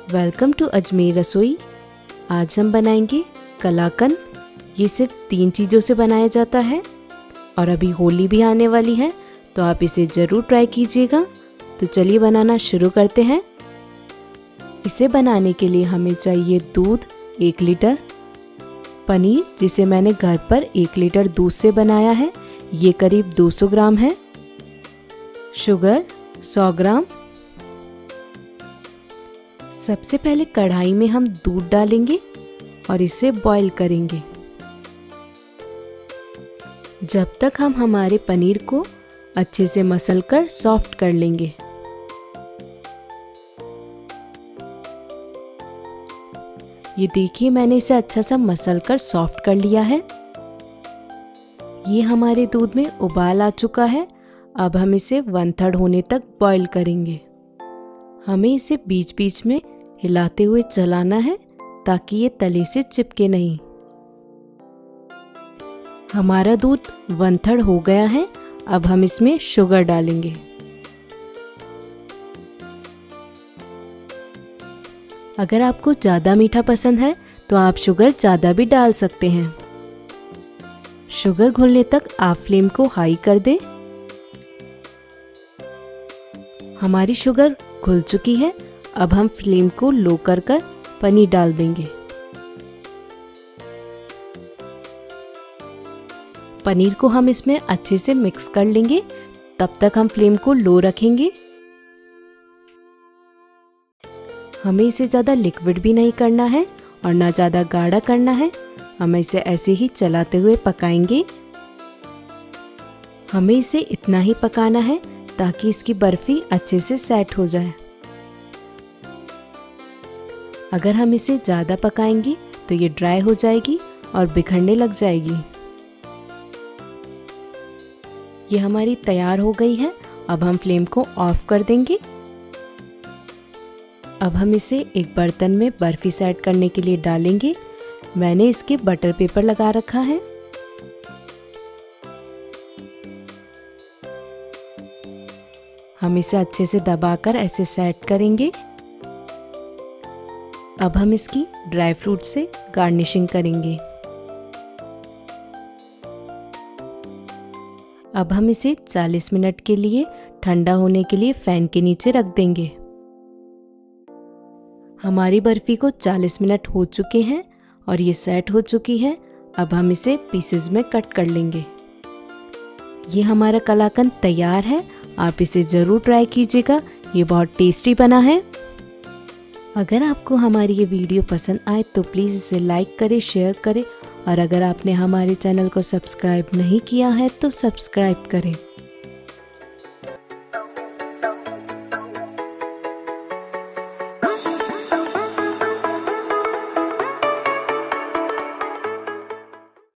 Welcome to Ajmer रसोई। आज हम बनाएंगे कलाकंद। ये सिर्फ 3 चीज़ों से बनाया जाता है और अभी होली भी आने वाली है, तो आप इसे ज़रूर ट्राई कीजिएगा। तो चलिए बनाना शुरू करते हैं। इसे बनाने के लिए हमें चाहिए दूध 1 लीटर, पनीर जिसे मैंने घर पर 1 लीटर दूध से बनाया है, ये करीब 200 ग्राम है, शुगर 100 ग्राम। सबसे पहले कढ़ाई में हम दूध डालेंगे और इसे बॉईल करेंगे जब तक हम हमारे पनीर को अच्छे से मसल कर सॉफ्ट कर लेंगे। ये देखिए, मैंने इसे अच्छा सा मसल कर सॉफ्ट कर लिया है। ये हमारे दूध में उबाल आ चुका है। अब हम इसे 1/3 होने तक बॉईल करेंगे। हमें इसे बीच बीच में हिलाते हुए चलाना है ताकि ये तले से चिपके नहीं। हमारा दूध 1/3 हो गया है। अब हम इसमें शुगर डालेंगे। अगर आपको ज़्यादा मीठा पसंद है तो आप शुगर ज़्यादा भी डाल सकते हैं। शुगर घुलने तक आप फ्लेम को हाई कर दें। हमारी शुगर घुल चुकी है। अब हम फ्लेम को लो कर पनीर डाल देंगे। पनीर को हम इसमें अच्छे से मिक्स कर लेंगे। तब तक हम फ्लेम को लो रखेंगे। हमें इसे ज़्यादा लिक्विड भी नहीं करना है और ना ज़्यादा गाढ़ा करना है। हम इसे ऐसे ही चलाते हुए पकाएंगे। हमें इसे इतना ही पकाना है ताकि इसकी बर्फी अच्छे से सेट हो जाए। अगर हम इसे ज़्यादा पकाएंगे तो ये ड्राई हो जाएगी और बिखरने लग जाएगी। ये हमारी तैयार हो गई है। अब हम फ्लेम को ऑफ कर देंगे। अब हम इसे एक बर्तन में बर्फी सेट करने के लिए डालेंगे। मैंने इसके बटर पेपर लगा रखा है। हम इसे अच्छे से दबाकर ऐसे सेट करेंगे। अब हम इसकी ड्राई फ्रूट से गार्निशिंग करेंगे। अब हम इसे 40 मिनट के लिए ठंडा होने के लिए फैन के नीचे रख देंगे। हमारी बर्फी को 40 मिनट हो चुके हैं और ये सेट हो चुकी है। अब हम इसे पीसेस में कट कर लेंगे। ये हमारा कलाकंद तैयार है। आप इसे ज़रूर ट्राई कीजिएगा। ये बहुत टेस्टी बना है। अगर आपको हमारी ये वीडियो पसंद आए तो प्लीज़ इसे लाइक करें, शेयर करें और अगर आपने हमारे चैनल को सब्सक्राइब नहीं किया है तो सब्सक्राइब करें।